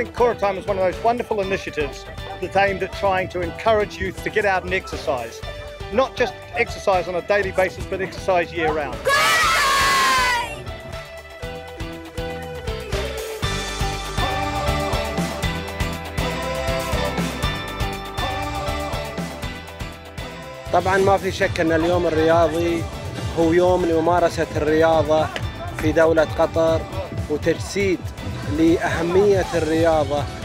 think Koora Time is one of those wonderful initiatives that's aimed at trying to encourage youth to get out and exercise. Not just exercise on a daily basis, but exercise year round. طبعا ما في شك أن اليوم الرياضي هو يوم لممارسة الرياضة في دولة قطر وتجسيد لأهمية الرياضة